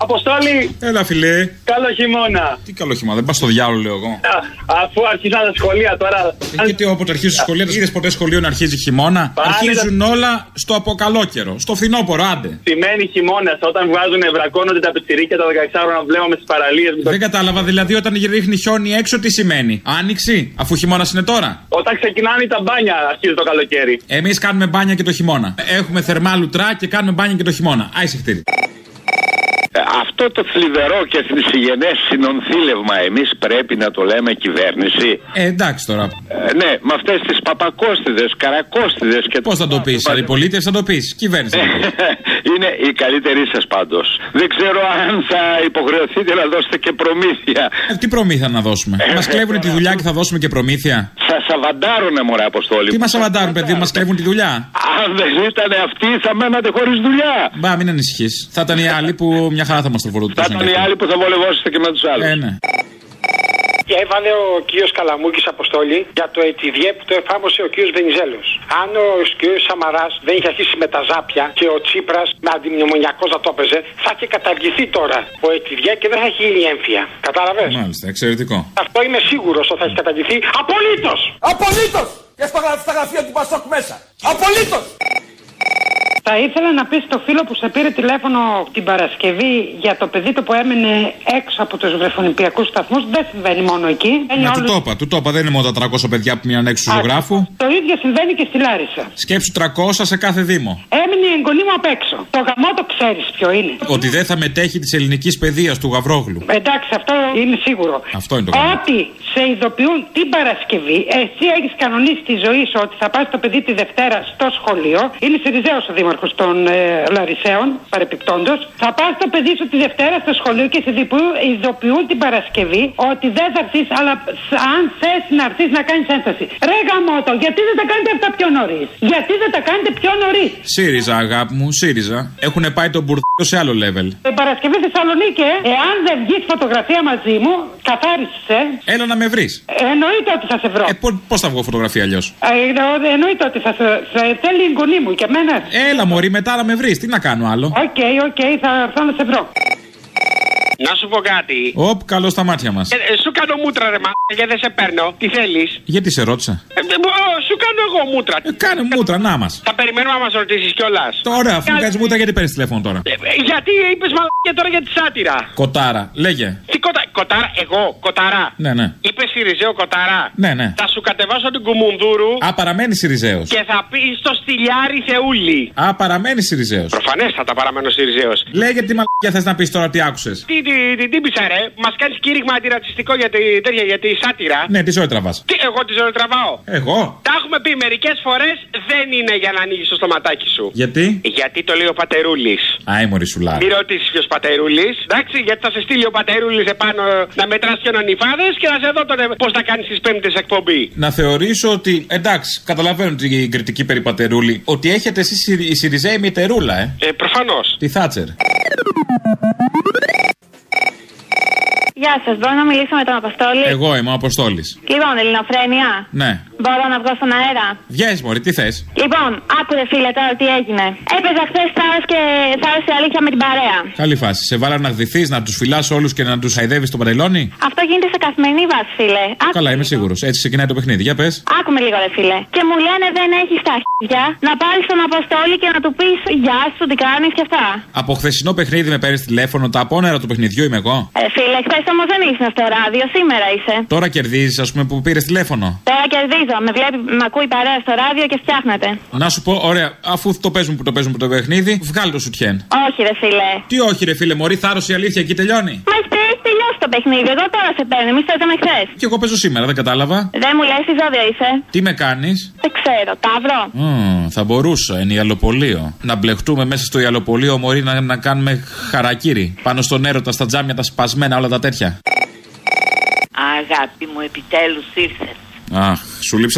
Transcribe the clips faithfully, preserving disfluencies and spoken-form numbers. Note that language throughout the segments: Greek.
Αποστόλη! Έλα, φιλέ. Καλό χειμώνα. Τι καλό χειμώνα, δεν πα στο διάλογο, λέω εγώ. Α, αφού αρχίσαν τα σχολεία τώρα. Ε, γιατί όποτε αρχίζουν σχολεία, είδε ποτέ σχολείο να αρχίζει χειμώνα? Πάνε αρχίζουν τα... όλα στο αποκαλόκαιρο, στο φθινόπωρο, άντε. Σημαίνει χειμώνα, όταν βγάζουν βρακώνονται τα πιτσιρίκια τα δεκαεξάρονα που βλέπαμε στι παραλίες. Δεν το... κατάλαβα, δηλαδή όταν ρίχνει χιόνι έξω, τι σημαίνει? Άνοιξη, αφού χειμώνα είναι τώρα. Όταν ξεκινάνε τα μπάνια, αρχίζει το καλοκαίρι. Εμείς κάνουμε μπάνια και το χειμώνα. Έχουμε θερμάλουτρα και κάνουμε μπάνια και το χειμώνα. Άισε χτύρι. Αυτό το θλιβερό και θνησιγενές συνονθήλευμα εμείς πρέπει να το λέμε κυβέρνηση. Ε, εντάξει τώρα. Ε, ναι, με αυτές τις παπακόστιδες, καρακόστιδες και... Πώς θα το πεις, αντιπολίτευση θα το πεις, κυβέρνηση. Είναι η καλύτερη σας πάντως. Δεν ξέρω αν θα υποχρεωθείτε να δώσετε και προμήθεια. Ε, τι προμήθεια να δώσουμε? Ε, μας κλέβουν τη δουλειά και θα δώσουμε και προμήθεια? Σας αβαντάρουνε, μωρέ Αποστόλη. Τι μας αβαντάρουν, παιδί, μας κλέβουν τη δουλειά. Αν δεν ήταν αυτοί θα μένατε χωρίς δουλειά. Μπα, μην ανησυχείς. Θα ήταν οι άλλοι που μια χαρά θα μας τροφοδοτούσαν. Θα ήταν οι άλλοι που θα βολευόσαστε και με τους άλλους. Ε, ναι. Και έβαλε ο κύριος Καλαμούκης Αποστόλη για το ετιδιέ που το εφάρμοσε ο κύριος Βενιζέλος. Αν ο κύριος Σαμαράς δεν είχε αρχίσει με τα ζάπια και ο Τσίπρας με αντιμνημονιακός να το έπαιζε, θα είχε καταργηθεί τώρα ο ετιδιέ και δεν θα έχει γίνει έμφυα. Κατάλαβες? Μάλιστα, εξαιρετικό. Αυτό είμαι σίγουρος ότι θα έχει καταργηθεί απολύτως! Απολύτως! Και στα γραφεία του Πασόκ μέσα. Απολύτως! Θα ήθελα να πει στο φίλο που σε πήρε τηλέφωνο την Παρασκευή για το παιδί του που έμενε έξω από τους βρεφονιπιακούς σταθμούς. Δεν συμβαίνει μόνο εκεί. Να του το είπα, του το είπα. Δεν είναι μόνο τα τριακόσια παιδιά που μείναν έξω του ζωγράφου. Το ίδιο συμβαίνει και στη Λάρισα. Σκέψου τριακόσια σε κάθε δήμο. Έμεινε η εγγονή μου απ' έξω. Το γαμό το ξέρεις ποιο είναι. Ότι δεν θα μετέχει τη ελληνική παιδεία του Γαβρόγλου. Εντάξει, αυτό είναι σίγουρο. Αυτό είναι το γαμό. Ότι σε ειδοποιούν την Παρασκευή, εσύ έχεις κανονίσει τη ζωή σου ότι θα πας το παιδί τη Δευτέρα στο σχολείο. Είναι Σιριζέος ο Δήμαρχος των ε, Λαρισαίων, παρεπιπτόντως. Θα πας το παιδί σου τη Δευτέρα στο σχολείο και σε ειδοποιούν την Παρασκευή ότι δεν θα έρθεις, αλλά αν θες να έρθεις να κάνεις ένσταση. Ρε γαμώτο, γιατί δεν τα κάνετε αυτά πιο νωρίς? Γιατί δεν τα κάνετε πιο νωρίς? ΣΥΡΙΖΑ, αγάπη μου, ΣΥΡΙΖΑ. Έχουν πάει τον μπουρδό σε άλλο level. Την Παρασκευή Θεσσαλονίκη, ε, εάν δεν βγεις φωτογραφία μαζί μου, καθάρισες, ε. Έλα να με βρεις. Εννοείται ότι θα σε βρω. Ε, πώς θα βγω φωτογραφία αλλιώς? Ε, εννοείται ότι θα σε, σε θέλει η εγγονή μου και εμένα. Έλα μωρή, μετά να με βρεις, τι να κάνω άλλο. Οκ, okay, οκ, okay, θα έρθω να σε βρω. Να σου πω κάτι. Οπ, καλό στα μάτια μας. Ε, ε, σου κάνω μούτρα, ρε μα, και δεν σε παίρνω. Τι θέλεις? Γιατί σε ρώτησα? Ε, ε, σου κάνω εγώ μούτρα. Ε, κάνε μούτρα, να μας. Θα περιμένουμε να μας ρωτήσεις κιόλας. Τώρα, αφού μου κάνεις μούτρα, γιατί παίρνεις τηλέφωνο τώρα? Ε, ε, γιατί είπες μαλακία τώρα για τη σάτυρα? Κοτάρα, λέγε. Τι κοτα... κοτάρα, εγώ, κοτάρα. Ναι, ναι. Είπες Σιριζέο κοτάρα. Ναι, ναι. Θα σου κατεβάσω την Κουμουνδούρου. Α, παραμένει Σιριζέος. Και θα πει στο στυλιάρι Θεούλη. Α, παραμένει Σιριζέος. Προφανέστατα παραμένω Σιριζέος. Λέγε τι μαλακία θες να πεις τώρα, τι άκουσες? Τι, τι, τι, τι πεις, ρε? Μας κάνεις κήρυγμα αντιρατσιστικό για τη, τέτοια, για τη σάτυρα. Ναι, τι ζωή τραβάς? Τι, εγώ τη ζωή τραβάω. Εγώ? Τα έχουμε πει μερικές φορές, δεν είναι για να ανοίγεις το στοματάκι σου. Γιατί? Γιατί το λέει ο Πατερούλης. Α, η μωρή σουλάρα. Μην ρωτήσεις ποιος Πατερούλης. Εντάξει, γιατί θα σε στείλει ο Πατερούλης επάνω να μετράς χιονονιφάδες και να σε δω τότε πώς θα κάνεις τις πέμπτες εκπομπή. Να θεωρήσω ότι, εντάξει, καταλαβαίνω την κριτική περί Πατερούλη, ότι έχετε εσείς η Σιριζέη μητερούλα, ε. Ε, προφανώς. Τη Θάτσερ. Γεια σας, μπορώ να μιλήσω με τον Αποστόλη? Εγώ είμαι ο Αποστόλης. Λοιπόν, Ελληνοφρένεια. Ναι. Μπορώ να βγω στον αέρα? Βγες μωρή, τι θες? Λοιπόν, άκουρε φίλε τώρα τι έγινε. Έπαιζα χθες θάρρος και θάρρος η αλήθεια με την παρέα. Καλή φάση. Σε βάλα να γδυθείς, να τους φυλάς όλους και να τους χαϊδεύεις το παντελόνι. Αυτό γίνεται σε καθημερινή βάση, φίλε. Άκου. Καλά, είμαι σίγουρος. Έτσι ξεκινάει το παιχνίδι. Για πες. Άκουμε λίγο, ρε φίλε. Και μου λένε δεν έχεις τα χέρια να πάρεις τον Αποστόλη και να του πεις γεια σου, τι κάνεις και αυτά. Από χθεσινό παιχνίδι με παίρνεις τηλέφωνο, τα απόνερα του παιχνιδιού είμαι εγώ. Ε, φίλε, χθες όμως δεν ήσουν στο ράδιο, σήμερα είσαι. Τώρα κερδίζεις, ας πούμε, που πήρες τηλέφωνο. Τώρα κερδίζω. Με βλέπει, με ακούει παρέα στο ράδιο και φτιάχνεται. Να σου πω, ωραία, αφού το παίζουμε που το παίζουμε το παιχνίδι, βγάλει το σουτιέν. Όχι, ρε φίλε. Τι όχι, ρε φίλε, μωρή, θάρρος η αλήθεια εκεί τελειώνει. Μα έχει τελειώσει το παιχνίδι. Εγώ τώρα σε παίρνω. Εμείς παίζαμε χθες. Και εγώ παίζω σήμερα, δεν κατάλαβα. Δεν μου λες τι ζώδιο είσαι. Τι με κάνεις? Δεν ξέρω, Ταύρο. Mm, θα μπορούσα, είναι ιαλοπολείο. Να μπλεχτούμε μέσα στο ιαλοπολείο, μωρή, να, να κάνουμε χαρακίρι. Πάνω στον έρωτα, στα τζάμια, τα σπασμένα, όλα τα τέτοια. Αγάπη μου, επιτέλους ήρθες. Αχ, σου λείψα.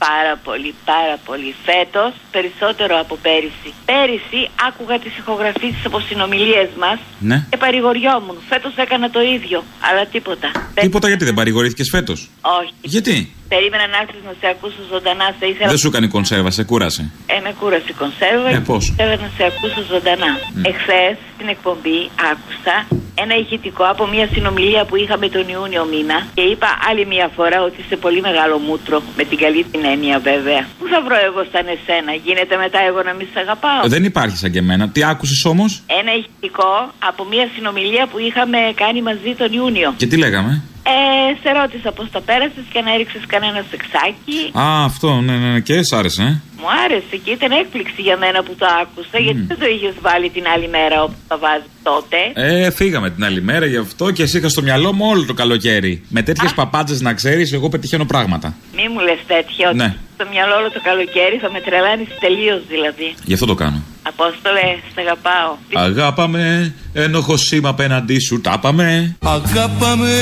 πάρα πολύ, πάρα πολύ. Φέτος περισσότερο από πέρυσι. Πέρυσι άκουγα τις ηχογραφήσεις από συνομιλίες μας ναι. και παρηγοριόμουν. Φέτος έκανα το ίδιο, αλλά τίποτα. Τίποτα γιατί δεν παρηγορήθηκες φέτος? Όχι. Γιατί? Περίμενα να έρθεις να σε ακούσω ζωντανά. Θα ήθελα... Δεν σου έκανε κονσέρβα, σε κούρασε? Ε, με κούρασε η κονσέρβα. Ε, πώς? Ήθελα να σε ακούσω ζωντανά. Mm. Εχθές στην εκπομπή άκουσα ένα ηχητικό από μια συνομιλία που είχαμε τον Ιούνιο μήνα και είπα άλλη μια φορά ότι είσαι πολύ μεγάλο μούτρο. Με την καλή την έννοια βέβαια. Πού θα βρω εγώ σαν εσένα? Γίνεται μετά εγώ να μην σε αγαπάω? Δεν υπάρχει σαν και εμένα. Τι άκουσες όμως? Ένα ηχητικό από μια συνομιλία που είχαμε κάνει μαζί τον Ιούνιο. Και τι λέγαμε? Ε, σε ρώτησα πώς τα πέρασες και αν έριξες κανένα σεξάκι. Α, αυτό, ναι, ναι, ναι, και σ' άρεσε, ε? Μου άρεσε και ήταν έκπληξη για μένα που το άκουσα, mm. γιατί δεν το είχες βάλει την άλλη μέρα όπως τα βάζεις τότε. Ε, φύγαμε την άλλη μέρα γι' αυτό και εσύ είχα στο μυαλό μου όλο το καλοκαίρι. Με τέτοιες παπάντζες να ξέρεις, εγώ πετυχαίνω πράγματα. Μη μου λες τέτοια, ότι ναι. στο μυαλό όλο το καλοκαίρι θα με τρελάνεις τελείως δηλαδή. Γι' αυτό το κάνω. Απόστολε, σ' αγαπάω. Αγάπαμε, ένοχο σήμα απέναντί σου, τάπαμε. Αγάπαμε,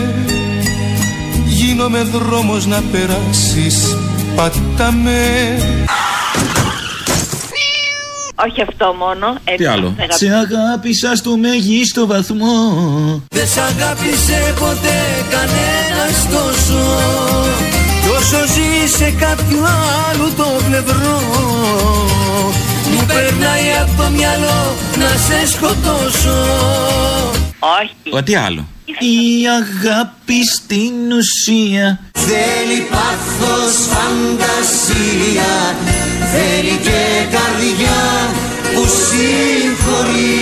γίνομαι δρόμος να περάσεις, πατάμε. Όχι αυτό μόνο. Τι άλλο? Σε αγάπησα στο μέγιστο βαθμό. Δεν σ' αγάπησε ποτέ κανένας τόσο. Κι όσο ζει σε κάποιο άλλο το πλευρό, μου περνάει από το μυαλό να σε σκοτώσω. Όχι. Ο, τι άλλο? Η αγάπη στην ουσία θέλει πάθος, φαντασία, θέλει και καρδιά που συγχωρεί.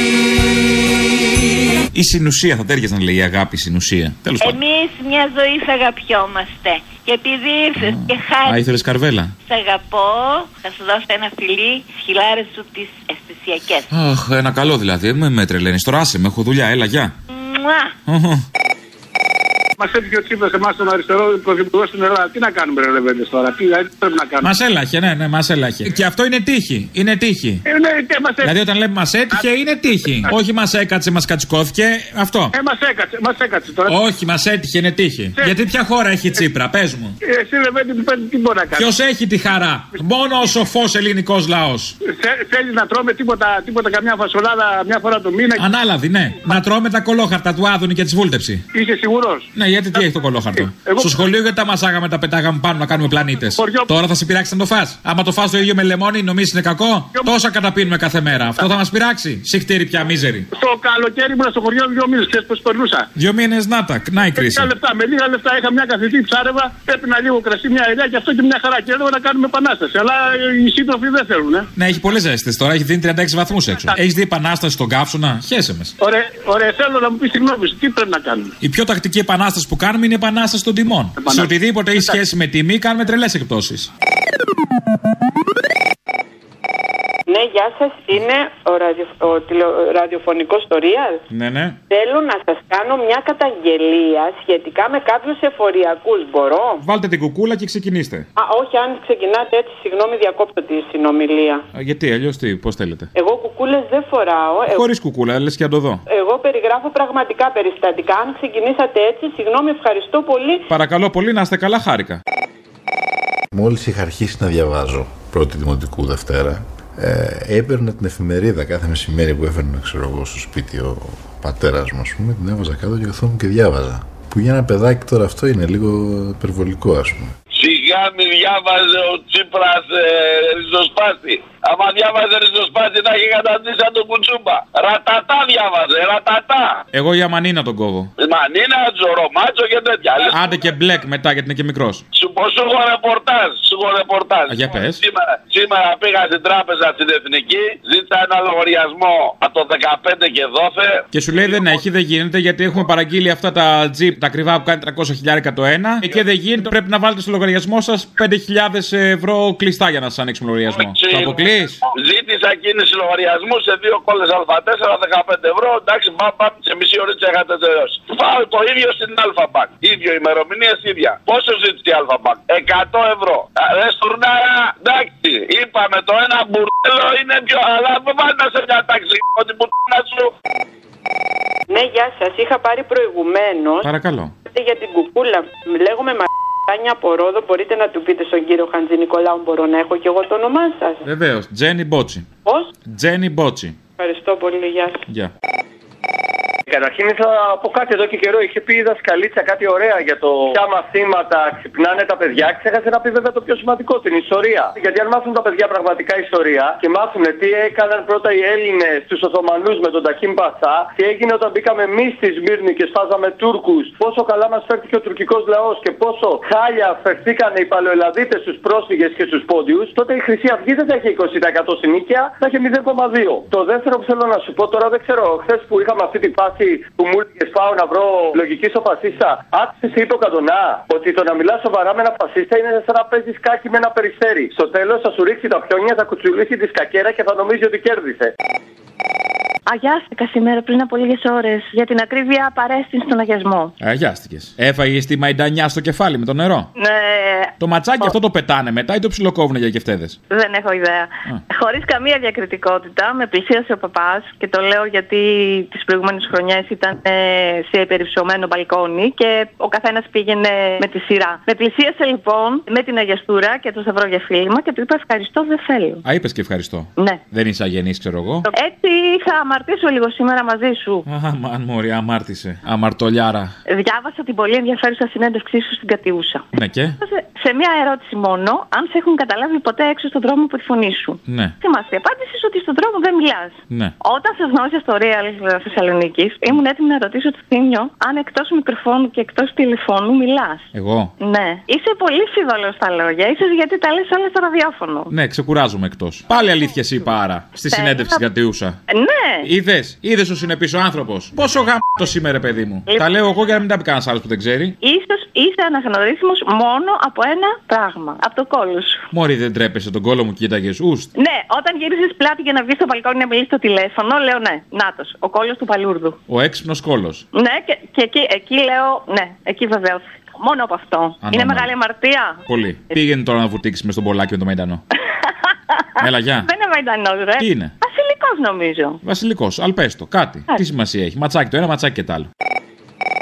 Η συνουσία θα τέριαζε να λέει η αγάπη συνουσία. Τέλος πάντων. Εμείς μια ζωή θα αγαπιόμαστε. Και επειδή ήρθες και χάρη. Α, ήθελες καρβέλα. Σ' αγαπώ, θα σου δώσω ένα φιλί, τις χιλάρες σου τις αισθησιακές. Αχ, ένα καλό δηλαδή. Με, με τρελαίνεις. Τώρα άσε με, έχω δουλειά, έλα, γεια. Μουα. Μας έτυχε ο Τσίπρας εμάς τον αριστερό πρωθυπουργό στην Ελλάδα. Τι να κάνουμε, ρε Λεβέντες τώρα, τι πρέπει να κάνουμε? Μας έλαχε, ναι, ναι, μας έλαχε. Και αυτό είναι τύχη. Είναι τύχη. Ε, ναι, και μας δηλαδή, όταν λέμε μας έτυχε, είναι τύχη. Όχι μας έκατσε, μας κατσικώθηκε. Αυτό. Ε, μας έκατσε, μας έκατσε τώρα. Όχι, μας έτυχε, είναι τύχη. Ε, Γιατί ποια χώρα έχει Τσίπρα, πες μου. Ε, εσύ, Λεβέντη, μου πες τι μπορεί να κάνει. Ποιος έχει τη χαρά? Μόνο ο σοφός ελληνικός λαός. Θέλει να τρώμε τίποτα, τίποτα, καμιά φασολάδα μια φορά το μήνα. Ανάλαβη, ναι. Να τρώμε τα κολόχαρτα του Άδωνη και τη Βούλτεψη. Είσαι σίγουρος? Ναι, γιατί τι έχει το κολόχαρτο? Εγώ... Στο σχολείο γιατί τα μασάγαμε, τα πετάγαμε πάνω να κάνουμε πλανήτες. Χωριό... Τώρα θα σε πειράξει να το φας. Άμα το φας το ίδιο με λεμόνι, νομίζεις είναι κακό? Χωριό... Τόσα καταπίνουμε κάθε μέρα. Αυτό θα μας πειράξει. Συχτήρι πια μίζερη. Στο καλοκαίρι ήμουν στο χωριό δύο μήνες. Ξέρεις πώς περνούσα? Δύο μήνες να τα, να η κρίση. Λεπτά, με λίγα λεφτά είχα μια καθητή, ψάρευα, έπινα λίγο κρασί, μια ελιά και αυτό και μια χαρά. Και εδώ να κάνουμε επανάσταση. Αλλά οι σύντροφοι δεν θέλουν. Ε. Ναι, έχει πολλές ζέστες τώρα, έχει δίνει τριάντα έξι βαθμούς έξω. Έχεις δει επανάσταση στον καύσωνα? Χέσε με. Ωραία, ωραία, θέλω να μου πει τη γνώμη σου, τι πρέπει να κάνουμε. Η πιο τακτική επανάσταση που κάνουμε είναι η επανάσταση των τιμών. Επανάσταση. Σε οτιδήποτε έχει σχέση με τιμή κάνουμε τρελές εκπτώσεις. Ναι, γεια σας. Είναι ο, ραδιο, ο τηλε, ραδιοφωνικός στο Real. Ναι, ναι. Θέλω να σας κάνω μια καταγγελία σχετικά με κάποιους εφοριακούς. Μπορώ? Βάλτε την κουκούλα και ξεκινήστε. Α, όχι, αν ξεκινάτε έτσι, συγγνώμη, διακόπτω τη συνομιλία. Α, γιατί, αλλιώς τι, πώς θέλετε? Εγώ κουκούλες δεν φοράω. Χωρίς εγώ... κουκούλα, λες και αν το δω. Εγώ περιγράφω πραγματικά περιστατικά. Αν ξεκινήσατε έτσι, συγγνώμη, ευχαριστώ πολύ. Παρακαλώ πολύ, να είστε καλά, χάρηκα. Μόλις είχα αρχίσει να διαβάζω πρώτη δημοτικού Δευτέρα, Ε, έπαιρνα την εφημερίδα κάθε μεσημέρι που έφερνε, ξέρω εγώ, στο σπίτι ο πατέρας μου, ας πούμε, την έβαζα κάτω και καθόμουν και διάβαζα. Που για ένα παιδάκι τώρα αυτό είναι λίγο υπερβολικό, ας πούμε. Σιγά μη διάβαζε ο Τσίπρας ε, ριζοσπάστη. Άμα διάβαζε ριζοσπάστη να έχει καταντήσει σαν τον Κουτσούμπα. Ρατατά διάβαζε, ρατατά. Εγώ για Μανίνα τον κόβω. Μανίνα, Τζορομάτσο και τέτοια. Άντε και Μπλεκ μετά γιατί είναι και μικρός. Σου πω, σου έχω ρεπορτάζ, σου έχω ρεπορτάζ. Α, για πες. Σήμερα, σήμερα πήγα στην τράπεζα στην Εθνική, ζήτησα ένα λογαριασμό από το δεκαπέντε και δώθε. Και σου λέει δεν έχει, δεν γίνεται γιατί έχουμε παραγγείλει αυτά τα τζιπ, τα ακριβά που κάνει τριακόσια χιλιάρικα το ένα. Και δεν γίνεται, πρέπει να βάλετε στο λογαριασμό σας πέντε χιλιάδες ευρώ κλειστά για να σας ανοίξουμε λογαριασμό. Το αποκλείς? Ζήτησα κίνηση λογαριασμού σε δύο κόλλες Α τέσσερα, δεκαπέντε ευρώ. Εντάξει, μπαμπα, σε μισή ώρα είχατε τελειώσει. Πάω το ίδιο στην Αλφαμπανκ. Ίδιο ημερομηνία, ίδια. Πόσο ζήτησε η Αλφαμπανκ? εκατό ευρώ. Ρε στουρνάρα, εντάξει, είπαμε το ένα μπουρδέλο είναι πιο. Αλλά μην βάλτε σε μια τάξη ότι μπουρδέλα σου. Ναι, γεια σας. Είχα πάρει προηγουμένως. Παρακαλώ. Για την κουκούλα. Λέγομαι Μα. Άνια από Ρόδο, μπορείτε να του πείτε στον κύριο Χαντζη Νικολάου, μπορώ να έχω κι εγώ το όνομά σας? Βεβαίως, Τζένι Μπότσι. Πώς? Τζένι Μπότσι. Ευχαριστώ πολύ, γεια σας. Γεια. Καταρχήν ήθελα να πω κάτι εδώ και καιρό. Είχε πει η δασκαλίτσα κάτι ωραία για το ποια μαθήματα ξυπνάνε τα παιδιά. Ξέχασε να πει βέβαια το πιο σημαντικό, την ιστορία. Γιατί αν μάθουν τα παιδιά πραγματικά ιστορία και μάθουν τι έκαναν πρώτα οι Έλληνες στους Οθωμανούς με τον Ταχίμ Πασά, τι έγινε όταν μπήκαμε εμείς στη Σμύρνη και σπάζαμε Τούρκους, πόσο καλά μας φέρθηκε ο τουρκικός λαός και πόσο χάλια φερθήκαν οι Παλαιοελλαδίτες στους πρόσφυγες και στους πόντιους, τότε η Χρυσή Αυγή δεν θα είχε είκοσι τοις εκατό στην νίκαια, θα είχε μηδέν κόμμα δύο. Το δεύτερο που θέλω να σου πω τώρα, δεν ξέρω, χθες που είχαμε αυτή την πάση που μου έλεγες πάω να βρω λογική στο φασίστα. Άκουσες τι είπε ο Καντονά? Ότι το να μιλάς σοβαρά με ένα φασίστα είναι σαν να παίζεις σκάκι με ένα περιστέρι. Στο τέλος θα σου ρίξει τα πιόνια, θα κουτσουλήσει τη σκακέρα και θα νομίζει ότι κέρδισε. Αγιάστηκα σήμερα πριν από λίγες ώρες. Για την ακρίβεια, παρέστην στον αγιασμό. Αγιάστηκες. Έφαγες τη μαϊντανιά στο κεφάλι με το νερό. Ναι. Το ματσάκι ο... αυτό το πετάνε μετά ή το ψιλοκόβουνε για κεφτέδες? Δεν έχω ιδέα. Χωρίς καμία διακριτικότητα, με πλησίασε ο παπάς και το λέω γιατί τις προηγούμενες χρονιές ήταν σε περιψωμένο μπαλκόνι και ο καθένας πήγαινε με τη σειρά. Με πλησίασε λοιπόν με την αγιαστούρα και το σταυρό για φίλημα και του είπα ευχαριστώ, δεν θέλω. Α, είπες και ευχαριστώ. Ναι. Δεν είσαι αγενής, ξέρω εγώ. Έτσι θα αμαρτήσω λίγο σήμερα μαζί σου. Α, αν μωρή, αμάρτησε. Αμαρτωλιάρα. Διάβασα την πολύ ενδιαφέρουσα συνέντευξή σου στην Κατιούσα. Ναι, και. Σε μια ερώτηση μόνο, αν σε έχουν καταλάβει ποτέ έξω στον δρόμο από τη φωνή σου. Ναι. Θυμάσαι, απάντησε ότι στον δρόμο δεν μιλάς. Ναι. Όταν σε γνώρισα στο Real Θεσσαλονίκη, ήμουν έτοιμη να ρωτήσω το Θήμιο αν εκτός μικροφώνου και εκτός τηλεφώνου μιλάς. Εγώ. Ναι. Είσαι πολύ φίβαλος στα λόγια, ίσως γιατί τα λες όλα στο ραδιόφωνο. Ναι, ξεκουράζομαι εκτός. Πάλι αλήθεια εσύ άρα στη συνέντευξη στην Κατιούσα. Ναι. Είδες, είδες ο συνεπής ο άνθρωπος. Πόσο γαμπτό σήμερα, παιδί μου. Λοιπόν. Τα λέω εγώ για να μην τα πει κανένας άλλος που δεν ξέρει. Ίσως είσαι αναγνωρίσιμος μόνο από ένα πράγμα. Από το κόλλο σου. Μωρή, δεν τρέπεσαι, τον κόλλο μου κοίταγες. Ουστ. Ναι, όταν γύρισες πλάτη για να βγεις στο μπαλκόνι να μιλήσεις στο τηλέφωνο, λέω ναι. Νάτος, ο κόλλος του παλούρδου. Ο έξυπνος κόλλος. Ναι, και, και εκεί, εκεί λέω ναι, εκεί βεβαίως. Μόνο από αυτό. Ανώμα. Είναι μεγάλη αμαρτία. Πολύ. Ε... Πήγαινε τώρα να βουτήξεις μες στον Πολάκι με το Μαϊντανό. Έλα, γεια. Δεν είναι Μαϊντανός, ρε. Τι είναι? Βασιλικός νομίζω. Βασιλικός, αλπέστο, κάτι. Άρα. Τι σημασία έχει? Ματσάκι το ένα, ματσάκι και το άλλο.